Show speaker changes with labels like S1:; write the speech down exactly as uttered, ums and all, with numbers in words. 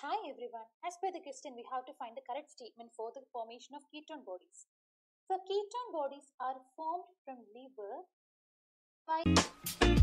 S1: Hi everyone. As per the question, we have to find the correct statement for the formation of ketone bodies. So ketone bodies are formed from liver by